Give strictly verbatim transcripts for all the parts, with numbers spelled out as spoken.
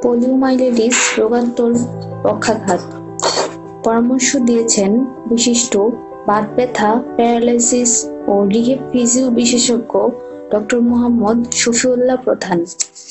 পোলিওমাইলিটিস রোগাত্মক পক্ষাঘাত। পরামর্শ দিয়েছেন বিশিষ্ট বাত ব্যথা, প্যারালাইসিস ও রিহেব ফিজিও বিশেষজ্ঞ doctor Mohammad Shafiullah Pradhan.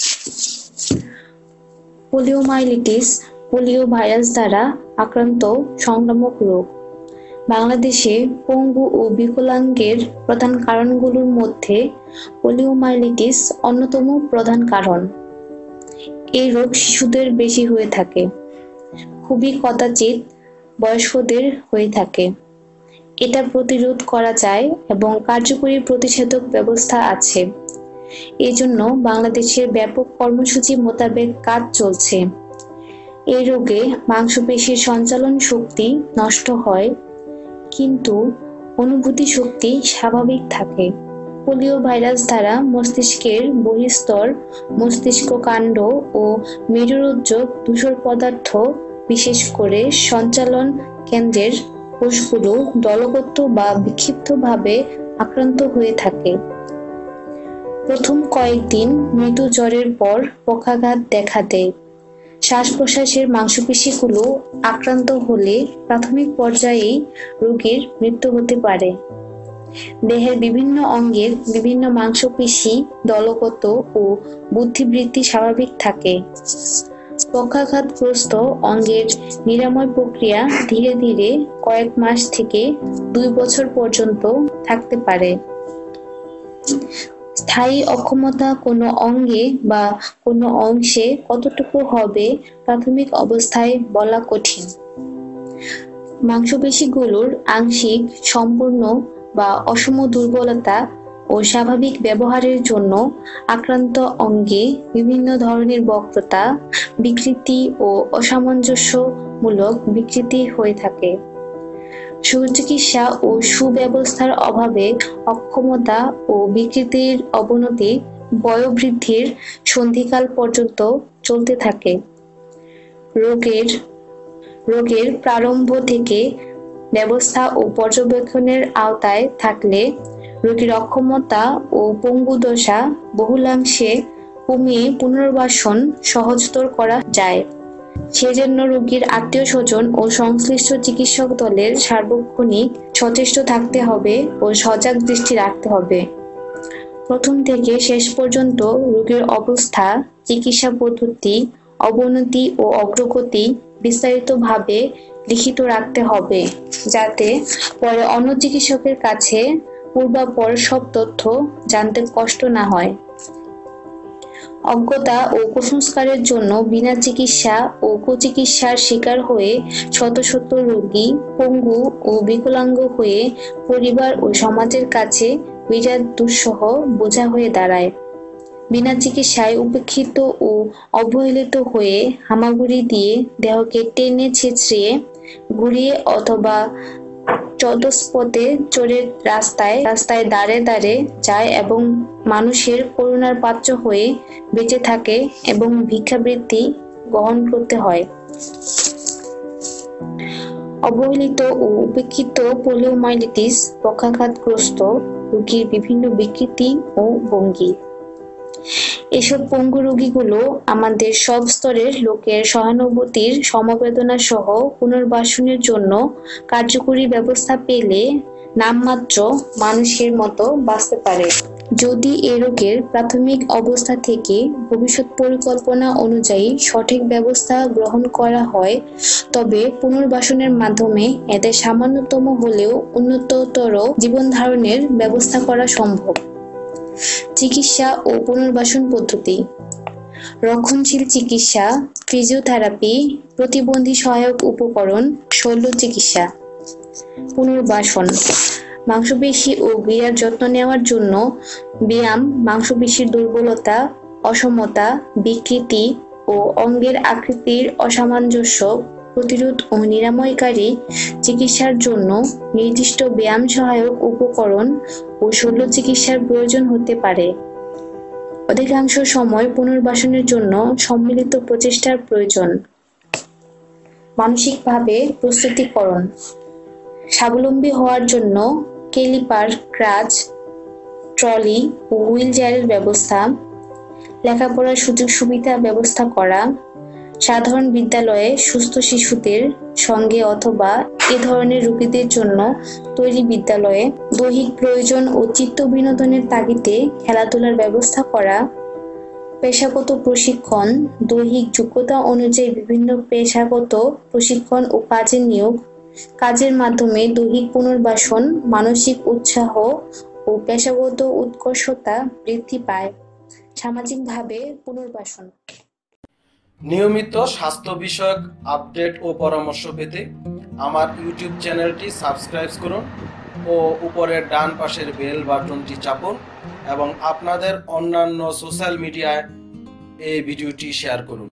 Poliomyelitis polio virus দ্বারা আক্রান্ত সংক্রামক রোগ। বাংলাদেশে পঙ্গু ও বিকলাঙ্গের প্রধান কারণগুলোর মধ্যে পোলিওমাইলিটিস অন্যতম প্রধান কারণ। এই রোগ শিশুদের বেশি হয়ে থাকে, খুবই কদাচিৎ বয়স্কদের হয়ে থাকে। এটা প্রতিরোধ করা যায় এবং কার্যকরী প্রতিষেধক ব্যবস্থা আছে। এই জন্য বাংলাদেশের ব্যাপক কর্মসূচি মোতাবেক কাজ চলছে। এই রোগে মাংসপেশির সঞ্চালন শক্তি নষ্ট হয়, কিন্তু অনুভূতি শক্তি স্বাভাবিক থাকে। পোলিও ভাইরাস দ্বারা মস্তিষ্কের বহিঃস্তর, মস্তিষ্ক কাণ্ড ও মেরুরজ্জ ধূসর পদার্থ, বিশেষ করে সঞ্চালন কেন্দ্রের কোষগুলো দলগত বা বিক্ষিপ্তভাবে আক্রান্ত হয়ে থাকে। প্রথম কয়েকদিন মৃদু জ্বরের পর পক্ষাঘাত দেখা দেয়। শ্বাস প্রশ্বাসের মাংসপেশিগুলো আক্রান্ত হলে প্রাথমিক পর্যায়েই রোগীর মৃত্যু হতে পারে। দেহের বিভিন্ন অঙ্গের বিভিন্ন মাংসপেশি দলগত ও বুদ্ধিবৃত্তি স্বাভাবিক থাকে। পক্ষাঘাতগ্রস্ত অঙ্গের নিরাময় প্রক্রিয়া ধীরে ধীরে কয়েক মাস থেকে দুই বছর পর্যন্ত থাকতে পারে। স্থায়ী অক্ষমতা কোনো অঙ্গে বা কোনো অংশে কতটুকু হবে প্রাথমিক অবস্থায় বলা কঠিন। মাংসপেশিগুলোর আংশিক, সম্পূর্ণ বা অসম দুর্বলতা ও স্বাভাবিক ব্যবহারের জন্য আক্রান্ত অঙ্গে বিভিন্ন ধরনের বক্রতা, বিকৃতি ও অসামঞ্জস্যমূলক বিকৃতি হয়ে থাকে। সুচিকিৎসা ও সুব্যবস্থার অভাবে অক্ষমতা ও বিকৃতির অবনতি বয়োবৃদ্ধির সন্ধিকাল পর্যন্ত চলতে থাকে। রোগের রোগের প্রারম্ভ থেকে ব্যবস্থা ও পর্যবেক্ষণের আওতায় থাকলে রোগীর অক্ষমতা ও পঙ্গুদশা বহুলাংশে কমিয়ে পুনর্বাসন সহজতর করা যায়। সেজন্য রোগীর আত্মীয় স্বজন ও সংশ্লিষ্ট চিকিৎসক দলের সার্বক্ষণিক সচেষ্ট থাকতে হবে ও সজাগ দৃষ্টি রাখতে হবে। প্রথম থেকে শেষ পর্যন্ত রোগীর অবস্থা, চিকিৎসা পদ্ধতি, অবনতি ও অগ্রগতি বিস্তারিতভাবে লিখিত রাখতে হবে, যাতে পরে অন্য চিকিৎসকের কাছে পূর্বাপর সব তথ্য জানতে কষ্ট না হয়। অজ্ঞতা ও কুসংস্কারের জন্য বিনা চিকিৎসা ও কুচিকিৎসার শিকার হয়ে শত শত রোগী পঙ্গু ও বিকলাঙ্গ হয়ে পরিবার ও সমাজের কাছে বিরাট দুঃসহ বোঝা হয়ে দাঁড়ায়। বিনা চিকিৎসায় উপেক্ষিত ও অবহেলিত হয়ে হামাগুড়ি দিয়ে দেহকে টেনে ছেঁচড়িয়ে ঘুরিয়ে অথবা চতুষ্পথে চড়ে রাস্তায় রাস্তায় দাঁড়ে দাঁড়ে যায় এবং মানুষের করুণার পাত্র হয়ে বেঁচে থাকে এবং ভিক্ষাবৃত্তি গ্রহণ করতে হয়। অবহেলিত ও উপেক্ষিত পোলিওমাইলিটিস পক্ষাঘাতগ্রস্ত রোগীর বিভিন্ন বিকৃতি ও ভঙ্গি। এসব পঙ্গু রোগীগুলো আমাদের সব স্তরের লোকের সহানুভূতির সমবেদনা সহ পুনর্বাসনের জন্য কার্যকরী ব্যবস্থা পেলে নামমাত্র মানুষের মতো বাঁচতে পারে। যদি এ রোগের প্রাথমিক অবস্থা থেকে ভবিষ্যৎ পরিকল্পনা অনুযায়ী সঠিক ব্যবস্থা গ্রহণ করা হয়, তবে পুনর্বাসনের মাধ্যমে এদের সামান্যতম হলেও উন্নততর জীবন ধারণের ব্যবস্থা করা সম্ভব। চিকিৎসা ও পুনর্বাসন পদ্ধতি। রক্ষণশীল চিকিৎসা, ফিজিওথেরাপি, প্রতিবন্ধী সহায়ক উপকরণ, শল্য চিকিৎসা। পুনর্বাসন। মাংসপেশি ও গিরার যত্ন নেওয়ার জন্য ব্যায়াম, মাংসপেশির দুর্বলতা, অসমতা, বিকৃতি ও অঙ্গের আকৃতির অসামঞ্জস্য প্রতিরোধ ও নিরাময়কারী চিকিৎসার জন্য নির্দিষ্ট ব্যায়াম সহায়ক উপকরণ ও শল্য চিকিৎসার প্রয়োজন হতে পারে। অধিকাংশ সময় পুনর্বাসনের জন্য সম্মিলিত প্রচেষ্টার প্রয়োজন। মানসিকভাবে প্রস্তুতিকরণ। স্বাবলম্বী হওয়ার জন্য ক্যালিপার, ক্রাচ, ট্রলি ও হুইল চেয়ারের ব্যবস্থা, লেখাপড়ার সুযোগ সুবিধা ব্যবস্থা করা, সাধারণ বিদ্যালয়ে সুস্থ শিশুদের সঙ্গে অথবা এ ধরনের রোগীদের জন্য তৈরি বিদ্যালয়ে দৈহিক প্রয়োজন ও চিত্ত বিনোদনের তাগিদে খেলাধুলার ব্যবস্থা করা, পেশাগত প্রশিক্ষণ, দৈহিক যোগ্যতা অনুযায়ী বিভিন্ন পেশাগত প্রশিক্ষণ ও কাজে নিয়োগ, কাজের মাধ্যমে দৈহিক পুনর্বাসন, মানসিক উৎসাহ ও পেশাগত উৎকর্ষতা বৃদ্ধি পায়, সামাজিকভাবে পুনর্বাসন। নিয়মিত স্বাস্থ্য বিষয়ক আপডেট ও পরামর্শ পেতে আমার ইউটিউব চ্যানেলটি সাবস্ক্রাইব করুন ও উপরের ডান পাশের বেল বাটনটি চাপুন এবং আপনাদের অন্যান্য সোশ্যাল মিডিয়ায় এই ভিডিওটি শেয়ার করুন।